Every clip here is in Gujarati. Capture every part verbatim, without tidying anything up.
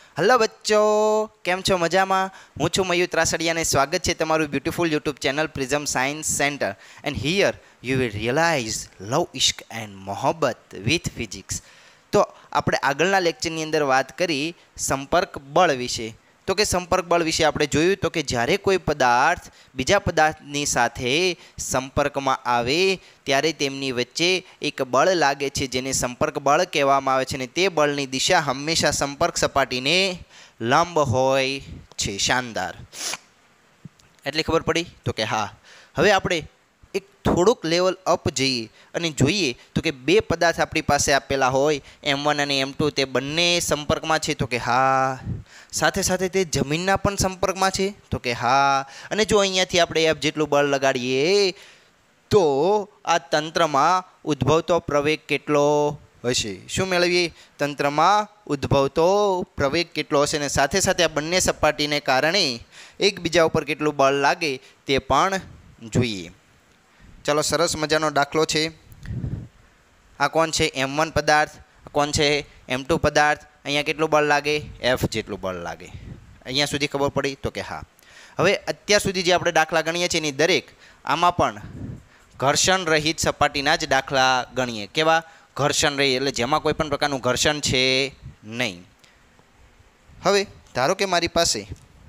હલો બચ્ચો, કેમ છો? મજામાં? હું છું મયુર ત્રાસડિયા અને સ્વાગત છે તમારું beautiful YouTube channel prism science centre. And here you will realise love, ઇશ્ક એન્ડ મોહબ્બત વિથ ફિઝિક્સ. તો આપણે આગળના લેક્ચરની અંદર વાત કરી સંપર્ક બળ વિશે. તો કે સંપર્ક બળ વિશે આપણે જોયું તો કે જ્યારે કોઈ પદાર્થ બીજા પદાર્થની સાથે સંપર્કમાં આવે ત્યારે તેમની વચ્ચે એક બળ લાગે છે જેને સંપર્ક બળ કહેવામાં આવે છે અને તે બળની દિશા હંમેશા સંપર્ક સપાટીને લંબ હોય છે. શાનદાર. એટલી ખબર પડી? તો કે હા. હવે આપણે એક થોડુંક લેવલ અપ જઈએ અને જોઈએ તો કે બે પદાર્થ આપણી પાસે આપેલા હોય એમ વન અને એમ ટુ, તે બંને સંપર્કમાં છે. તો કે હા. સાથે સાથે તે જમીનના પણ સંપર્કમાં છે. તો કે હા. અને જો અહીંયાથી આપણે એફ જેટલું બળ લગાડીએ તો આ તંત્રમાં ઉદ્ભવતો પ્રવેગ કેટલો હશે? શું મેળવીએ? તંત્રમાં ઉદ્ભવતો પ્રવેગ કેટલો હશે અને સાથે સાથે આ બંને સપાટીને કારણે એકબીજા ઉપર કેટલું બળ લાગે તે પણ જોઈએ. ચાલો, સરસ મજાનો દાખલો છે. આ કોણ છે? એમ વન પદાર્થ. કોણ છે? એમ ટુ પદાર્થ. અહીંયા કેટલું બળ લાગે? એફ જેટલું બળ લાગે. અહીંયા સુધી ખબર પડી? તો કે હા. હવે અત્યાર સુધી જે આપણે દાખલા ગણીએ છીએ એની દરેક આમાં પણ ઘર્ષણ રહિત સપાટીના જ દાખલા ગણીએ. કેવા? ઘર્ષણ રહિત, એટલે જેમાં કોઈ પણ પ્રકારનું ઘર્ષણ છે નહીં. હવે ધારો કે મારી પાસે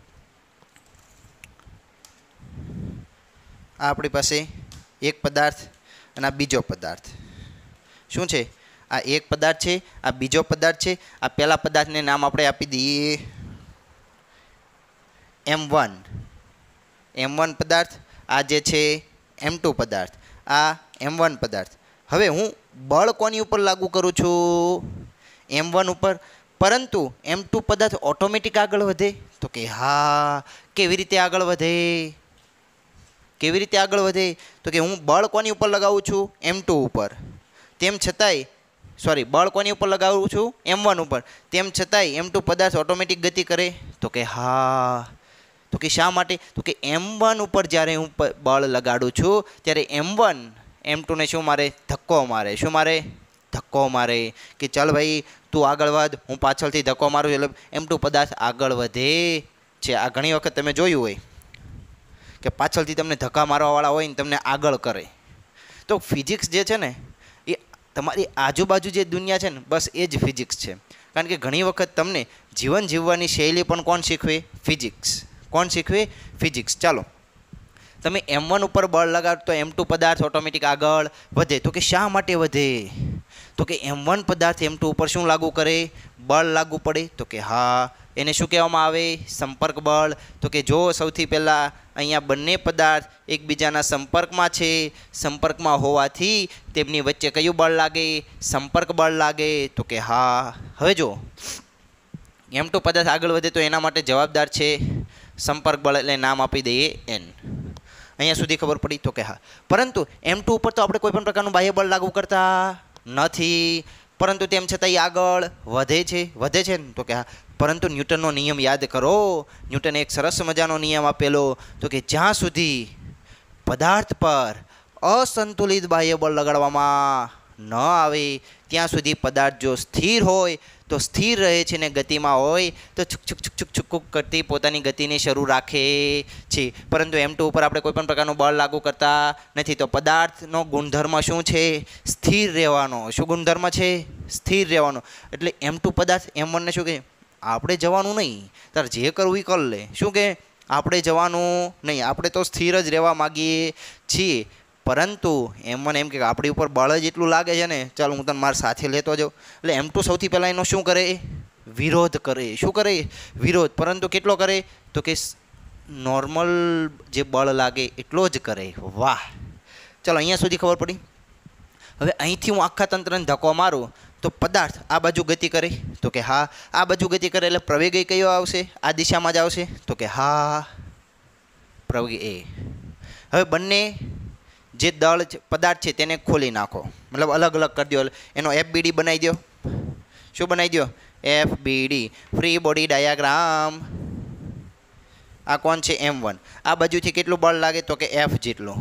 આ આપણી પાસે એક પદાર્થ અને આ બીજો પદાર્થ. શું છે? આ એક પદાર્થ છે, આ બીજો પદાર્થ છે. આ પહેલા પદાર્થને નામ આપણે આપી દઈએ એમ વન. એમ વન પદાર્થ. આ જે છે એમ ટુ પદાર્થ. આ એમ વન પદાર્થ. હવે હું બળ કોની ઉપર લાગુ કરું છું? એમ વન ઉપર. પરંતુ એમ ટુ પદાર્થ ઓટોમેટિક આગળ વધે? તો કે હા. કેવી રીતે આગળ વધે? કેવી રીતે આગળ વધે? તો કે હું બળ કોની ઉપર લગાવું છું? એમ ટુ ઉપર. તેમ છતાંય સોરી બળ કોની ઉપર લગાવું છું? એમ વન ઉપર. તેમ છતાંય એમ ટુ પદાર્થ ઓટોમેટિક ગતિ કરે? તો કે હા. તો કે શા માટે? તો કે એમ વન ઉપર જ્યારે હું બળ લગાડું છું ત્યારે એમ વન એમ ટુને શું મારે? ધક્કો મારે. શું મારે? ધક્કો મારે. કે ચાલ ભાઈ તું આગળ વધ, હું પાછળથી ધક્કો મારું એટલે એમ ટુ પદાર્થ આગળ વધે છે. આ ઘણી વખત તમે જોયું હોય કે પાછળથી તમને ધક્કા મારવાવાળા હોય ને તમને આગળ કરે. તો ફિઝિક્સ જે છે ને એ તમારી આજુબાજુ જે દુનિયા છે ને બસ એ જ ફિઝિક્સ છે. કારણ કે ઘણી વખત તમને જીવન જીવવાની શૈલી પણ કોણ શીખવે? ફિઝિક્સ. કોણ શીખવે? ફિઝિક્સ. ચાલો, તમે એમ વન ઉપર બળ લગાડો તો એમ ટુ પદાર્થ ઓટોમેટિક આગળ વધે. તો કે શા માટે વધે? તો કે એમ વન પદાર્થ એમ ટુ ઉપર શું લાગુ કરે? બળ લાગુ પડે. તો કે હા. એને શું કહેવામાં આવે? સંપર્ક બળ. તો કે જો સૌથી પહેલાં અહીંયા બંને પદાર્થ એકબીજાના સંપર્કમાં છે. સંપર્કમાં હોવાથી તેમની વચ્ચે કયું બળ લાગે? સંપર્ક બળ લાગે. તો કે હા. હવે જો એમ ટુ પદાર્થ આગળ વધે તો એના માટે જવાબદાર છે સંપર્ક બળ, એટલે નામ આપી દઈએ એન. અહીંયા સુધી ખબર પડી? તો કે હા. પરંતુ એમ ટુ ઉપર તો આપણે કોઈ પણ પ્રકારનું બાહ્ય બળ લાગુ કરતા નથી, પરંતુ તેમ છતાં એ આગળ વધે છે. વધે છે ને? તો કે હા. પરંતુ ન્યૂટનનો નિયમ યાદ કરો. ન્યૂટને એક સરસ મજાનો નિયમ આપેલો. તો કે જ્યાં સુધી પદાર્થ પર અસંતુલિત બાહ્ય બળ લગાડવામાં ન આવે ત્યાં સુધી પદાર્થ જો સ્થિર હોય તો સ્થિર રહે છે ને ગતિમાં હોય તો છુક છુક છુક છુક છુક કરતી પોતાની ગતિને શરૂ રાખે છે. પરંતુ એમ ટુ ઉપર આપણે કોઈ પણ પ્રકારનું બળ લાગુ કરતા નથી. તો પદાર્થનો ગુણધર્મ શું છે? સ્થિર રહેવાનો. શું ગુણધર્મ છે? સ્થિર રહેવાનો. એટલે એમ ટુ પદાર્થ એમ વનને શું કહે? આપણે જવાનું નહીં, તારે જે કરવું એ કર લે. શું કે? આપણે જવાનું નહીં, આપણે તો સ્થિર જ રહેવા માગીએ છીએ. પરંતુ એમ વન એમ કે આપણી ઉપર બળ જ એટલું લાગે છે ને, ચાલ હું તને મારા સાથે લેતો જાઉં. એટલે એમ ટુ સૌથી પહેલાં એનો શું કરે? વિરોધ કરે. શું કરે? વિરોધ. પરંતુ કેટલો કરે? તો કે નોર્મલ જે બળ લાગે એટલો જ કરે. વાહ! ચાલો, અહીંયા સુધી ખબર પડી? હવે અહીંથી હું આખા તંત્રને ધક્કો મારું તો પદાર્થ આ બાજુ ગતિ કરે. તો કે હા. આ બાજુ ગતિ કરે એટલે પ્રવેગ એ કયો આવશે? આ દિશામાં જ આવશે. તો કે હા, પ્રવેગ એ. હવે બંને જે દળ પદાર્થ છે તેને ખોલી નાખો, મતલબ અલગ અલગ કરી દો. એનો એફ બી ડી બનાવી દો. શું બનાવી દો? F B D, free body diagram. આ કોણ છે? M one. આ બાજુથી કેટલું બળ લાગે? તો કે એફ જેટલું.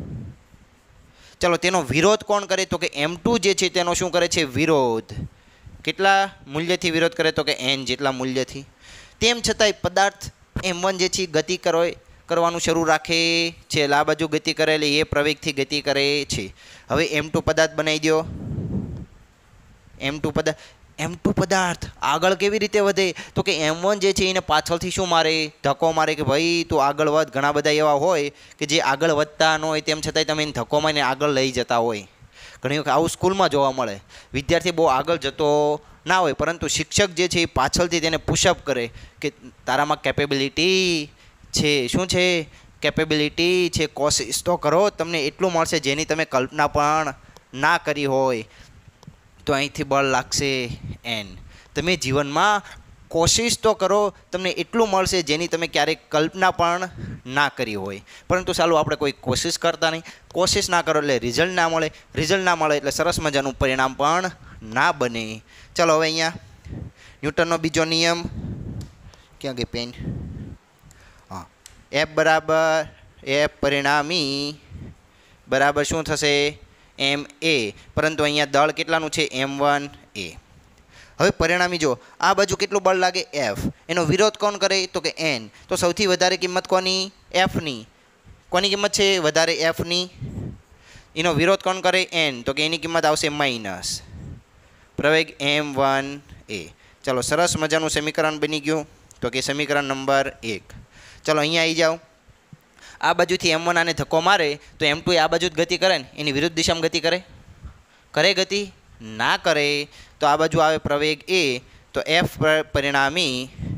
ચલો, તેનો વિરોધ કોણ કરે? તો કે એમ ટુ જે છે તેનો શું કરે છે? વિરોધ. કેટલા મૂલ્યથી વિરોધ કરે? તો કે એન જેટલા મૂલ્યથી. તેમ છતાંય પદાર્થ એમ વન જે છે ગતિ કરો કરવાનું શરૂ રાખે છે, એટલે આ બાજુ ગતિ કરે એટલે એ પ્રવેગથી ગતિ કરે છે. હવે એમ ટુ પદાર્થ બનાવી દો. એમ ટુ પદાર્થ એમ ટુ પદાર્થ આગળ કેવી રીતે વધે? તો કે એમ વન જે છે એને પાછળથી શું મારે? ધક્કો મારે કે ભાઈ તું આગળ વધ. ઘણા બધા એવા હોય કે જે આગળ વધતા ન હોય તેમ છતાંય તમે એને ધક્કો મારીને આગળ લઈ જતા હોય. ઘણી વખત આવું સ્કૂલમાં જોવા મળે. વિદ્યાર્થી બહુ આગળ જતો ના હોય, પરંતુ શિક્ષક જે છે એ પાછળથી તેને પુશઅપ કરે કે તારામાં કેપેબિલિટી છે. શું છે? કેપેબિલિટી છે. કોશિશ તો કરો, તમને એટલું મળશે જેની તમે કલ્પના પણ ના કરી હોય. તો અહીંથી બળ લાગશે એન. તમે જીવનમાં કોશિશ તો કરો, તમને એટલું મળશે જેની તમે ક્યારેક કલ્પના પણ ના કરી હોય. પરંતુ ચાલો આપણે કોઈ કોશિશ કરતા નહીં. કોશિશ ના કરો એટલે રિઝલ્ટ ના મળે. રિઝલ્ટ ના મળે એટલે સરસ મજાનું પરિણામ પણ ના બને. ચાલો હવે અહીંયા ન્યૂટનનો બીજો નિયમ ક્યાં ગઈ પેન? હા, એફ બરાબર એફ પરિણામી બરાબર શું થશે? એમ એ. પરંતુ અહીંયા દળ કેટલાનું છે? M one A. હવે પરિણામી જો આ બાજુ કેટલું બળ લાગે? એફ. એનો વિરોધ કોણ કરે? તો કે એન. તો સૌથી વધારે કિંમત કોની? એફની. કોની કિંમત છે વધારે? એફની. એનો વિરોધ કોણ કરે? એન. તો કે એની કિંમત આવશે માઇનસ પ્રવેગ એમ વન એ. ચાલો સરસ મજાનું સમીકરણ બની ગયું. તો કે સમીકરણ નંબર એક. ચાલો અહીંયા આવી જાઓ. આ બાજુથી એમ વન આને ધક્કો મારે તો એમ ટુ એ આ બાજુ જ ગતિ કરે ને, એની વિરુદ્ધ દિશામાં ગતિ કરે? કરે ગતિ? ના કરે. તો આ બાજુ આવે પ્રવેગ એ. તો એફ પરિણામી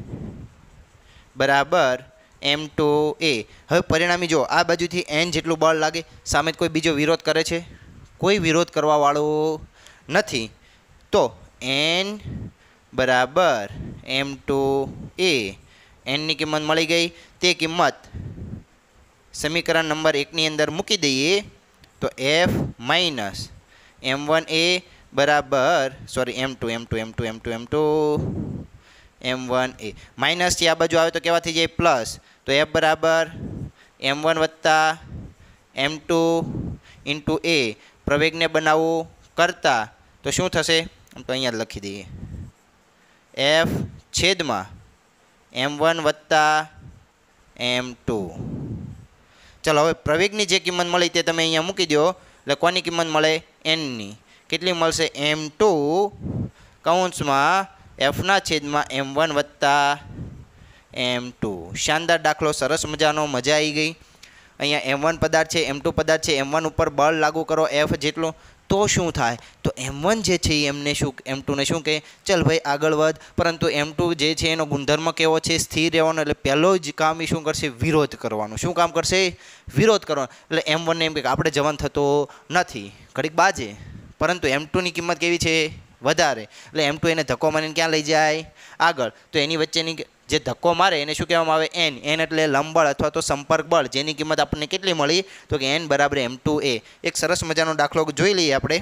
બરાબર એમ ટુ એ. હવે પરિણામી જો આ બાજુથી એન જેટલું બળ લાગે. સામે કોઈ બીજો વિરોધ કરે છે? કોઈ વિરોધ કરવાવાળો નથી. તો એન બરાબર એમ ટુ એ. એનની કિંમત મળી ગઈ. તે કિંમત સમીકરણ નંબર એકની અંદર મૂકી દઈએ. તો F minus M one A બરાબર sorry M two M two M two M two M two M one A. માઇનસથી આ બાજુ આવે તો કેવા થઈ જાય? પ્લસ. તો એફ બરાબર એમ વન વત્તા એમ ટુ ઇન્ટુ એ. પ્રવેગને બનાવવું કરતાં તો શું થશે? તો અહીંયા લખી દઈએ એફ છેદમાં એમ વન વત્તા એમ ટુ. ચાલો હવે પ્રવેગની જે કિંમત મળી તે તમે અહીંયા મૂકી દો. એટલે કોની કિંમત મળે? એનની. કેટલી મળશે? એમ ટુ કૌંસમાં એફના છેદમાં એમ વન વત્તા એમ ટુ. શાનદાર દાખલો, સરસ મજાનો, મજા આવી ગઈ. અહીંયા એમ વન પદાર્થ છે, એમ ટુ પદાર્થ છે. એમ વન ઉપર બળ લાગુ કરો એફ જેટલું તો શું થાય? તો એમ વન જે છે એમને શું એમ ટુને શું કહે? ચલ ભાઈ આગળ વધ. પરંતુ એમ ટુ જે છે એનો ગુણધર્મ કેવો છે? સ્થિર રહેવાનો. એટલે પહેલો જ કામ એ શું કરશે? વિરોધ કરવાનું. શું કામ કરશે? વિરોધ કરવાનો. એટલે એમ વનને એમ કે આપણે જવાન થતો નથી, ઘડીક બાજે. પરંતુ એમ ટુની કિંમત કેવી છે? વધારે. એટલે એમ ટુ એને ધક્કો મારીને ક્યાં લઈ જાય? આગળ. તો એની વચ્ચેની જે ધક્કો મારે એને શું કહેવામાં આવે? એન. એન એટલે લંબબળ અથવા તો સંપર્ક બળ, જેની કિંમત આપણને કેટલી મળી? તો કે એન બરાબર એમ ટુ એ. એક સરસ મજાનો દાખલો જોઈ લઈએ આપણે.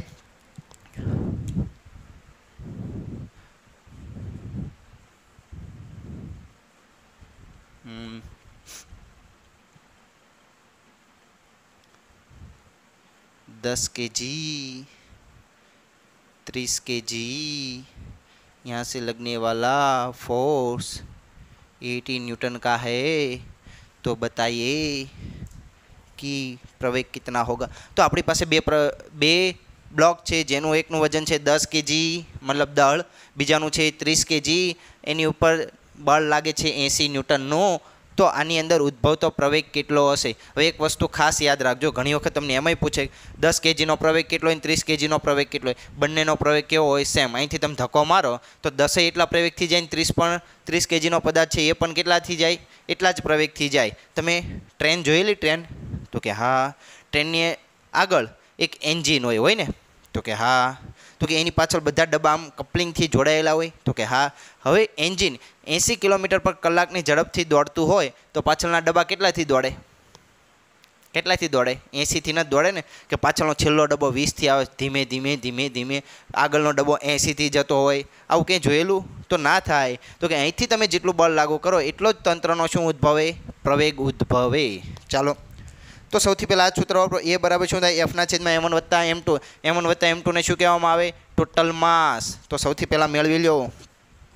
दस के जी तीस के जी यहाँ से लगने वाला फोर्स अस्सी न्यूटन का है, तो बताइए कि प्रवेग कितना होगा? तो अपनी पास बे प्र बे ब्लॉक है जेनु एकनु वजन है दस के जी मतलब दल, बीजानु है तीस के जी एनी ऊपर बल लागे है एसी न्यूटननु. तो आनी अंदर उद्भवतो प्रवेग केटलो हशे? हवे एक वस्तु खास याद राखजो, घणी वखत तमने एमय पूछे दस केजी नो प्रवेग केटलो होय तीस केजी नो प्रवेग केटलो होय, बंनेनो प्रवेग केवो होय? सेम. અહીંથી તમે ધક્કો મારો તો દસ એટલા પ્રવેગથી જાય, ત્રીસ પણ ત્રીસ કેજીનો પદાર્થ છે એ પણ કેટલાથી જાય? એટલા જ પ્રવેગથી જાય. તમે ટ્રેન જોયેલી? ટ્રેન? તો કે હા. ટ્રેનની આગળ એક એન્જિન હોય હોય ને? તો કે હા. તો કે એની પાછળ બધા ડબ્બા આમ કપલિંગથી જોડાયેલા હોય? તો કે હા. હવે એન્જિન એંસી કિલોમીટર પર કલાકની ઝડપથી દોડતું હોય તો પાછળના ડબ્બા કેટલાથી દોડે? કેટલાથી દોડે? એંસીથી ન દોડે ને? કે પાછળનો છેલ્લો ડબ્બો વીસથી આવે, ધીમે ધીમે ધીમે ધીમે આગળનો ડબ્બો એંસીથી જતો હોય. આવું કંઈ જોયેલું? તો ના થાય. તો કે અહીંથી તમે જેટલું બળ લાગુ કરો એટલો જ તંત્રનો શું ઉદ્ભવે? પ્રવેગ ઉદ્ભવે. ચાલો તો સૌથી પહેલાં આ સૂત્ર વાપરો. એ બરાબર શું થાય? એફના છેદમાં એમ વન વત્તા એમ ટુ. એમ વન વત્તા એમ ટુને શું કહેવામાં આવે? Total mass. તો સૌથી પહેલાં મેળવી લો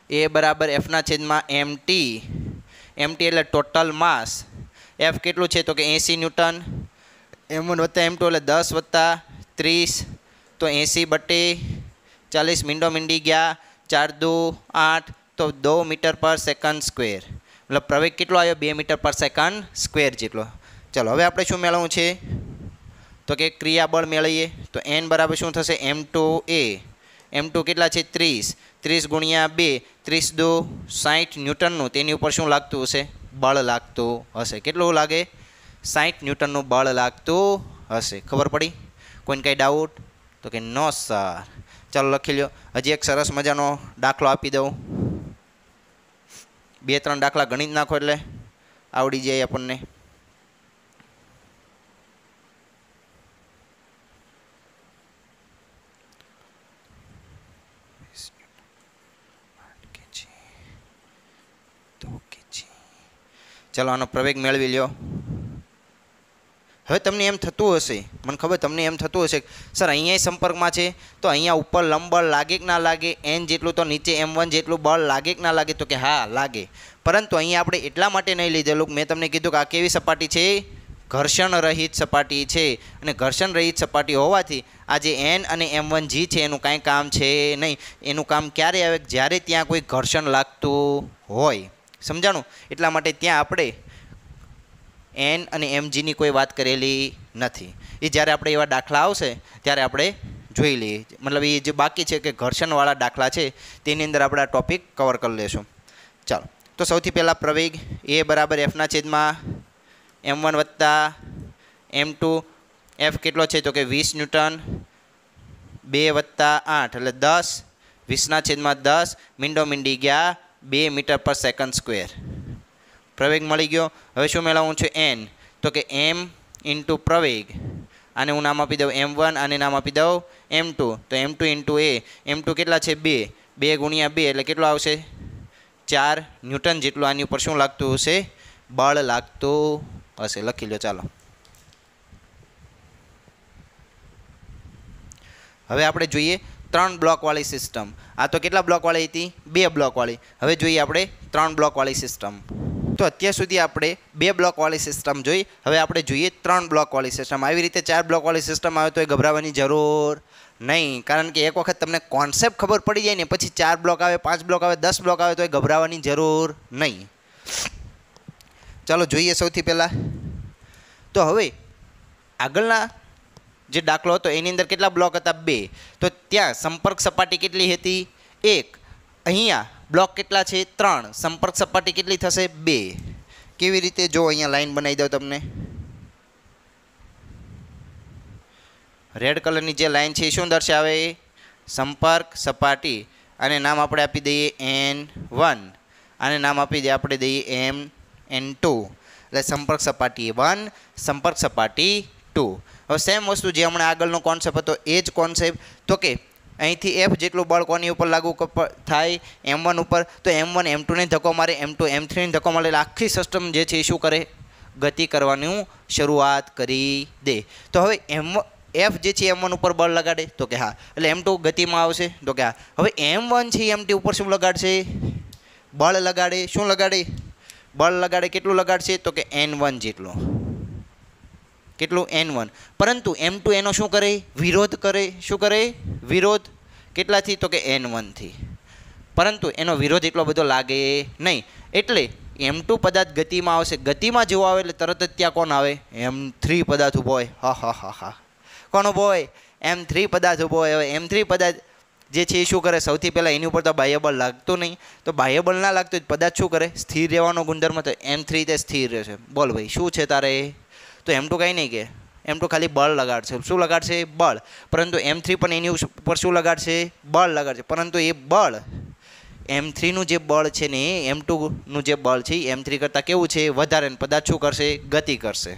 એ બરાબર એફના છેદમાં એમ ટી. એમ ટી એટલે ટોટલ માસ. એફ કેટલું છે તો કે એંસી ન્યૂટન. એમ વન વત્તા એમ ટુ એટલે દસ વત્તા ત્રીસ, તો એંસી બટે ચાલીસ, મીંડો મીંડી ગયા, ચાર દો આઠ, તો દો મીટર પર સેકન્ડ સ્ક્વેર. મતલબ પ્રવેગ કેટલો આવ્યો? બે મીટર પર સેકન્ડ સ્ક્વેર જેટલો. ચલો હવે આપણે શું મેળવવું છે તો કે ક્રિયાબળ મેળવીએ. તો એન બરાબર શું થશે? એમ ટુ એ. એમ ટુ કેટલા છે? ત્રીસ. ત્રીસ ગુણ્યા બે, ત્રીસ દો સાઠ ન્યૂટનનું, તેની ઉપર શું લાગતું હશે? બળ લાગતું હશે. કેટલું લાગે? સાઠ ન્યૂટનનું બળ લાગતું હશે. ખબર પડી? કોઈને કાંઈ ડાઉટ? તો કે નો સર. ચાલો લખી લ્યો. હજી એક સરસ મજાનો દાખલો આપી દઉં. બે ત્રણ દાખલા ગણી જ નાખો એટલે આવડી જાય આપણને. ચલો આનો પ્રવેગ મેળવી લ્યો. હવે તમને એમ થતું હશે, મને ખબર તમને એમ થતું હશે સર અહીંયા સંપર્કમાં છે તો અહીંયા ઉપર લંબ બળ લાગે કે ના લાગે? એન જેટલું તો નીચે એમ વન જેટલું બળ લાગે કે ના લાગે? તો કે હા લાગે. પરંતુ અહીંયા આપણે એટલા માટે નહીં લીધેલું, મેં તમને કીધું કે આ કેવી સપાટી છે? ઘર્ષણ રહિત સપાટી છે. અને ઘર્ષણ રહિત સપાટી હોવાથી આ જે એન અને એમ વન જી છે એનું કાંઈ કામ છે નહીં. એનું કામ ક્યારે આવે? જ્યારે ત્યાં કોઈ ઘર્ષણ લાગતું હોય. સમજાણું? એટલા માટે ત્યાં આપણે એન અને એમજીની કોઈ વાત કરેલી નથી. એ જ્યારે આપણે એવા દાખલા આવશે ત્યારે આપણે જોઈ લઈએ. મતલબ એ જે બાકી છે કે ઘર્ષણવાળા દાખલા છે તેની અંદર આપણે આ ટોપિક કવર કરી લઈશું. ચાલો તો સૌથી પહેલાં પ્રવેગ એ બરાબર એફના છેદમાં એમ વન વત્તા એમ ટુ. એફ કેટલો છે તો કે વીસ ન્યૂટન. બે વત્તા આઠ એટલે દસ. વીસના છેદમાં દસ, મીંડો મીંડી ગયા, બે મીટર પર સેકન્ડ સ્ક્વેર. પ્રવેગ મળી ગયો. હવે શું મેળવવું છે? એન. તો કે એમ ઇન્ટુ પ્રવેગ. આને હું નામ આપી દઉં એમ વન, આને નામ આપી દઉં એમ ટુ. તો M two into A. M two કેટલા છે? બે. બે ગુણ્યા બે એટલે કેટલું આવશે? ચાર ન્યૂટન જેટલું આની ઉપર શું લાગતું હશે? બળ લાગતું હશે. લખી લો. ચાલો હવે આપણે જોઈએ ત્રણ બ્લોકવાળી સિસ્ટમ. આ તો કેટલા બ્લોકવાળી હતી? બે બ્લોકવાળી. હવે જોઈએ આપણે ત્રણ બ્લોકવાળી સિસ્ટમ. તો અત્યાર સુધી આપણે બે બ્લોકવાળી સિસ્ટમ જોઈ. હવે આપણે જોઈએ ત્રણ બ્લોકવાળી સિસ્ટમ. આવી રીતે ચાર બ્લોકવાળી સિસ્ટમ આવે તો એ ગભરાવાની જરૂર નહીં. કારણ કે એક વખત તમને કોન્સેપ્ટ ખબર પડી જાય ને પછી ચાર બ્લોક આવે, પાંચ બ્લોક આવે, દસ બ્લોક આવે તો એ ગભરાવાની જરૂર નહીં. ચાલો જોઈએ સૌથી પહેલાં. તો હવે આગળના જે દાખલો હતો એની અંદર કેટલા બ્લોક હતા? બે. તો ત્યાં સંપર્ક સપાટી કેટલી હતી? એક. અહીંયા બ્લોક કેટલા છે? ત્રણ. સંપર્ક સપાટી કેટલી થશે? બે. કેવી રીતે? જો અહીંયા લાઈન બનાવી દઉં તમને. રેડ કલરની જે લાઈન છે એ શું દર્શાવે? સંપર્ક સપાટી. આને નામ આપણે આપી દઈએ એન વન. આને નામ આપી દઈએ આપણે દઈએ એમ એન ટુ. એટલે સંપર્ક સપાટી વન, સંપર્ક સપાટી ટુ. હવે સેમ વસ્તુ જે હમણાં આગળનો કોન્સેપ્ટ હતો એ જ કોન્સેપ્ટ. તો કે અહીંથી એફ જેટલું બળ કોની ઉપર લાગુ થાય? એમ વન ઉપર. તો એમ વન એમ ટુને ધક્કો મારે, એમ ટુ એમ થ્રીને ધક્કો મારે. એટલે આખી સિસ્ટમ જે છે એ શું કરે? ગતિ કરવાનું શરૂઆત કરી દે. તો હવે એમ એફ જે છે એમ વન ઉપર બળ લગાડે? તો કે હા. એટલે એમ ટુ ગતિમાં આવશે? તો કે હા. હવે એમ વન છે એમ ટી ઉપર શું લગાડશે? બળ લગાડે. શું લગાડે? બળ લગાડે. કેટલું લગાડશે? તો કે એન વન જેટલું. કેટલું? N one. પરંતુ એમ ટુ એનો શું કરે? વિરોધ કરે. શું કરે? વિરોધ. કેટલાથી? તો કે એન વનથી. પરંતુ એનો વિરોધ એટલો બધો લાગે નહીં. એટલે એમ ટુ પદાર્થ ગતિમાં આવશે. ગતિમાં જેવો આવે એટલે તરત જ ત્યાં કોણ આવે? એમ થ્રી પદાર્થ ઊભો હોય. હા હા હા હા કોણ ઊભો હોય? એમ થ્રી પદાર્થ ઊભો હોય. હવે એમ થ્રી પદાર્થ જે છે એ શું કરે? સૌથી પહેલાં એની ઉપર તો બાહ્યબળ લાગતું નહીં. તો બાહ્યબળ ના લાગતું પદાર્થ શું કરે? સ્થિર રહેવાનો ગુણધર્મ. તો એમ થ્રી તે સ્થિર રહેશે. બોલ ભાઈ શું છે તારે? તો એમ ટુ કાંઈ નહીં કે એમ ટુ ખાલી બળ લગાડશે. શું લગાડશે? બળ. પરંતુ એમ થ્રી પણ એની ઉપર શું લગાડશે? બળ લગાડશે. પરંતુ એ બળ એમ થ્રીનું જે બળ છે ને એમ ટુનું જે બળ છે એમ થ્રી કરતાં કેવું છે? વધારે. પદાર્થ શું કરશે? ગતિ કરશે.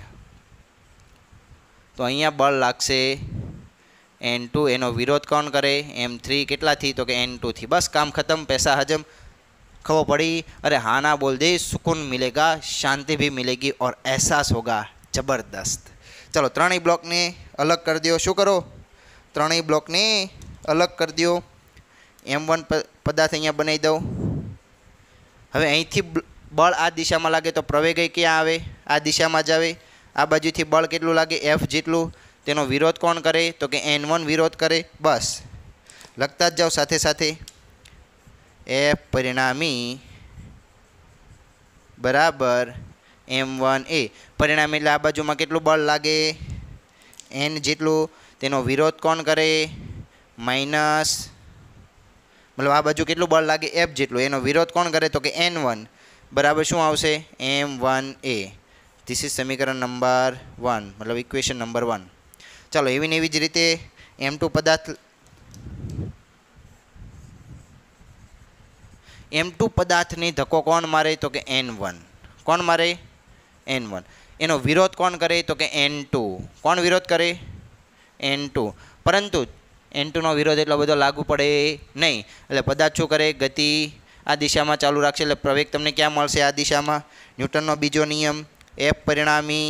તો અહીંયા બળ લાગશે એન ટુ. એનો વિરોધ કોણ કરે? M three. કેટલાથી? તો કે એન ટુથી. બસ કામ ખતમ. પૈસા હજમ. ખબર પડી? અરે હા ના બોલ દે. સુકून मिलेगा, शांति भी मिलेगी और एहसास होगा जबरदस्त. चलो ત્રણેય બ્લોકને અલગ કરી દો. શું કરો? ત્રણેય બ્લોકને અલગ કરી દો. એમ વન પદાર્થ અહીંયા બનાવી દઉં. હવે અહીંથી બળ આ દિશામાં લાગે તો પ્રવેગ ક્યાં આવે? આ દિશામાં જ આવે. આ બાજુથી બળ કેટલું લાગે? એફ જેટલું. તેનો વિરોધ કોણ કરે? તો કે એન વન વિરોધ કરે. બસ લખતા જ જાઓ સાથે સાથે. એફ પરિણામી બરાબર એમ વન એ. પરિણામી એટલે આ બાજુમાં કેટલું બળ લાગે? એન જેટલું. તેનો વિરોધ કોણ કરે? માઇનસ મતલબ આ બાજુ કેટલું બળ લાગે? એફ જેટલું. એનો વિરોધ કોણ કરે? તો કે એન વન બરાબર શું આવશે? M one A. This is સમીકરણ નંબર વન મતલબ ઇક્વેશન નંબર વન. ચાલો એવી ને એવી જ રીતે એમ ટુ પદાર્થ એમ ટુ પદાર્થની ધક્કો કોણ મારે? તો કે એન વન. કોણ મારે? N one. એનો વિરોધ કોણ કરે? તો કે એન ટુ. કોણ વિરોધ કરે? N two. પરંતુ એન ટુનો વિરોધ એટલો બધો લાગુ પડે નહીં. એટલે પદાર્થ શું કરે? ગતિ આ દિશામાં ચાલુ રાખશે. એટલે પ્રવેગ તમને ક્યાં મળશે? આ દિશામાં. ન્યૂટનનો બીજો નિયમ એફ પરિણામી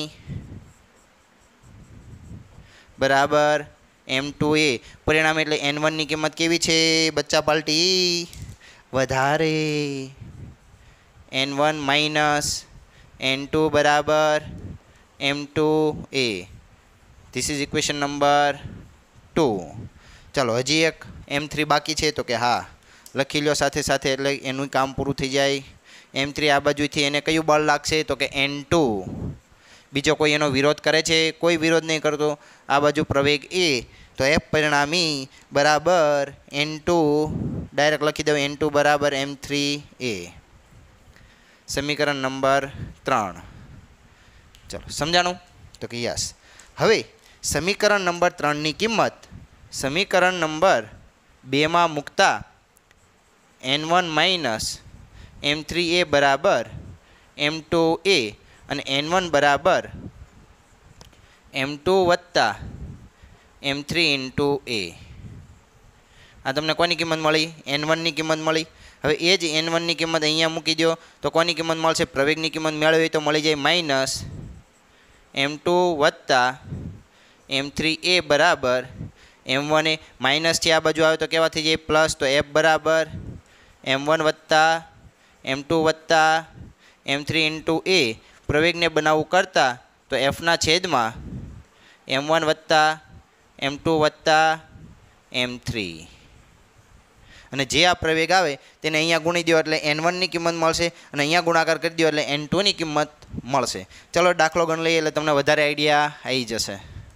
બરાબર એમ ટુ એ. પરિણામ એટલે એન વનની કિંમત કેવી છે બચ્ચા પાલટી? વધારે. N one minus N two બરાબર M two A. This is equation number two. ચાલો હજી એક એમ થ્રી બાકી છે. તો કે હા લખી લો સાથે સાથે એટલે એનું કામ પૂરું થઈ જાય. એમ થ્રી આ બાજુથી એને કયું બળ લાગશે? તો કે એન ટુ. બીજો કોઈ એનો વિરોધ કરે છે? કોઈ વિરોધ નહીં કરતો. આ બાજુ પ્રવેગ એ. તો એફ પરિણામી બરાબર એન ટુ ડાયરેક્ટ લખી દઉં એન ટુ બરાબર એમ થ્રી એ. સમીકરણ નંબર ત્રણ. ચલો સમજાણું? તો કે યસ. હવે સમીકરણ નંબર ત્રણની કિંમત સમીકરણ નંબર બેમાં મૂકતા N one minus M three A બરાબર એમ ટુ એ અને એન વન બરાબર એમ ટુ વત્તા એમ થ્રી ઇન્ટુ એ. આ તમને કોની કિંમત મળી? એન વનની કિંમત મળી. હવે એ જ એન વનની કિંમત અહીંયા મૂકી દો તો કોની કિંમત મળશે? પ્રવેગની કિંમત મેળવી તો મળી જાય માઇનસ એમ ટુ વત્તા એમ થ્રી એ બરાબર એમ વન એ. માઇનસથી આ બાજુ આવે તો કેવા થઈ જાય? પ્લસ. તો એફ બરાબર એમ વન વત્તા એમ ટુ વત્તા એમ થ્રી ઇન્ટુ એ. પ્રવેગને બનાવવું કરતાં તો એફના છેદમાં એમ વન વત્તા એમ ટુ વત્તા એમ થ્રી. અને જે આ પ્રવેગ આવે તેને અહીંયા ગુણી દો એટલે એન વનની કિંમત મળશે અને અહીંયા ગુણાકાર કરી દો એટલે એન ટુની કિંમત મળશે. ચલો દાખલો ગણ લઈએ એટલે તમને વધારે આઈડિયા આવી જશે.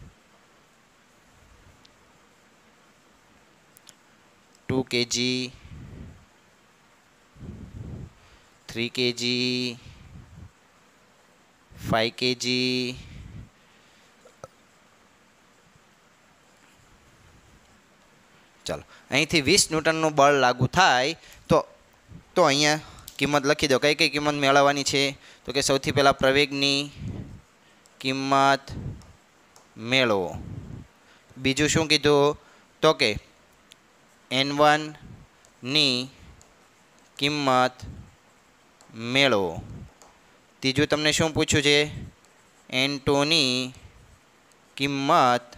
Two KG, three KG, five KG, ચાલો અહીંથી વીસ ન્યૂટનનું બળ લાગુ થાય તો તો અહીંયા કિંમત લખી દો. કઈ કઈ કિંમત મેળવવાની છે? તો કે સૌથી પહેલાં પ્રવેગની કિંમત મેળવો. બીજું શું કીધું? તો કે એન વનની કિંમત મેળવો. ત્રીજું તમને શું પૂછ્યું છે? એન ટુની કિંમત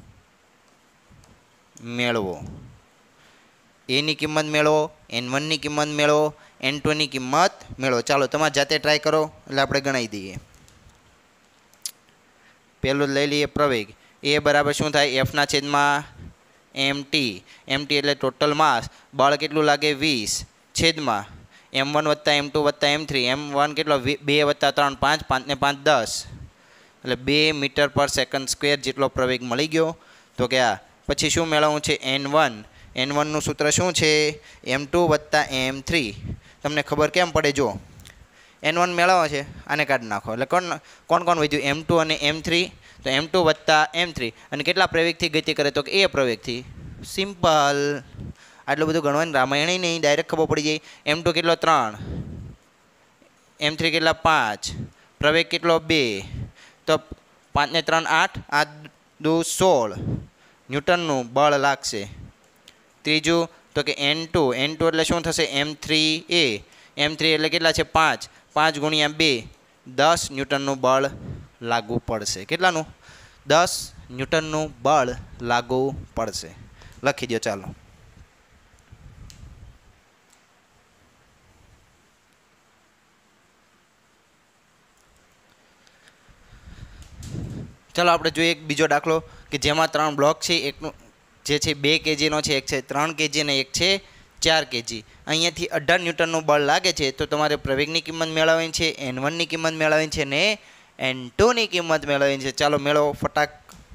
મેળવો. એની કિંમત મેળવો, એન વનની કિંમત મેળવો, એન ટુની કિંમત મેળવો. ચાલો તમારે જાતે ટ્રાય કરો એટલે આપણે ગણાવી દઈએ. પહેલું લઈ લઈએ પ્રવેગ. એ બરાબર શું થાય? એફના છેદમાં એમ ટી. એમ ટી એટલે ટોટલ માસ. બળ કેટલું લાગે? વીસ છેદમાં એમ વન વત્તા એમ ટુ વત્તા એમ થ્રી. એમ વન કેટલો? બે વત્તા ત્રણ પાંચ. પાંચ ને પાંચ દસ એટલે બે મીટર પર સેકન્ડ સ્ક્વેર જેટલો પ્રવેગ મળી ગયો. તો કે આ પછી શું મેળવવું છે? N one. એન વનનું સૂત્ર શું છે? એમ ટુ વત્તા એમ થ્રી. તમને ખબર કેમ પડે? જો એન વન મેળવવા છે આને કાઢી નાખો એટલે કોણ કોણ કોણ વધ્યું? એમ ટુ અને એમ થ્રી. તો એમ ટુ વત્તા એમ થ્રી અને કેટલા પ્રવેગથી ગતિ કરે? તો કે એ પ્રવેગથી. સિમ્પલ. આટલું બધું ગણવાની રામાયણ નહીં, ડાયરેક્ટ ખબર પડી જાય. એમ ટુ કેટલો? ત્રણ. એમ થ્રી કેટલા? પાંચ. પ્રવેગ કેટલો? બે. તો પાંચ ને ત્રણ આઠ. આઠ દુ સોળ ન્યૂટનનું બળ લાગશે. ત્રીજું તો કે એન ટુ. એન ટુ એટલે શું થશે? એમ થ્રી એ. એમ થ્રી એટલે કેટલા છે? પાંચ. પાંચ ગુણ્યા બે દસ ન્યૂટનનું બળ લાગુ પડશે. કેટલાનું? દસ ન્યૂટનનું બળ લાગુ પડશે. લખી દો ચાલો. ચાલો આપણે જોઈએ એક બીજો દાખલો કે જેમાં ત્રણ બ્લોક છે, એકનું જે છે બે કેજીનો છે, એક છે ત્રણ કેજી અને એક છે ચાર કેજી. અહીંયાથી અઢાર ન્યૂટનનું બળ લાગે છે. તો તમારે પ્રવેગની કિંમત મેળવવાની છે, એન વનની કિંમત મેળવવાની છે ને એન ટુની કિંમત મેળવવાની છે. ચાલો મેળવો ફટાક.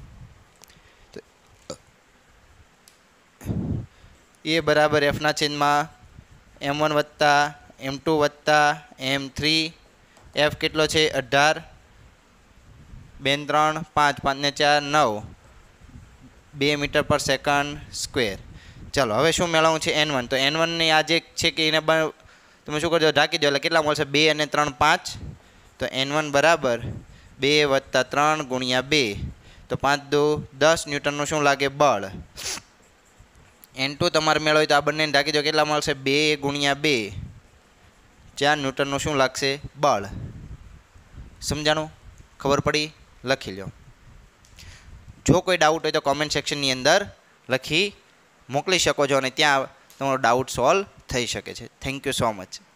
એ બરાબર એફના છેદમાં એમ વન વત્તા એમ ટુ વત્તા એમ થ્રી. એફ કેટલો છે? અઢાર. બે ત્રણ પાંચ, પાંચ ને ચાર નવ, બે મીટર પર સેકન્ડ સ્ક્વેર. ચાલો હવે શું મેળવવું છે? N one. તો એન વનની આ જે છે કે એને તમે શું કરજો? ઢાંકી દો એટલે કેટલા મળશે? બે અને ત્રણ પાંચ. તો એન વન બરાબર બે વત્તા ત્રણ ગુણ્યા બે. તો પાંચ દો દસ ન્યૂટનનું શું લાગે? બળ. એન ટુ તમારે મેળવ્યું તો આ બંનેને ઢાંકી દો, કેટલા મળશે? બે ગુણ્યા બે, ચાર ન્યૂટનનું શું લાગશે? બળ. સમજાણું? ખબર પડી? લખી લો. જો કોઈ ડાઉટ હોય તો કોમેન્ટ સેક્શનની અંદર લખી મોકલી શકો છો અને ત્યાં તમારો ડાઉટ સોલ્વ થઈ શકે છે. Thank you so much.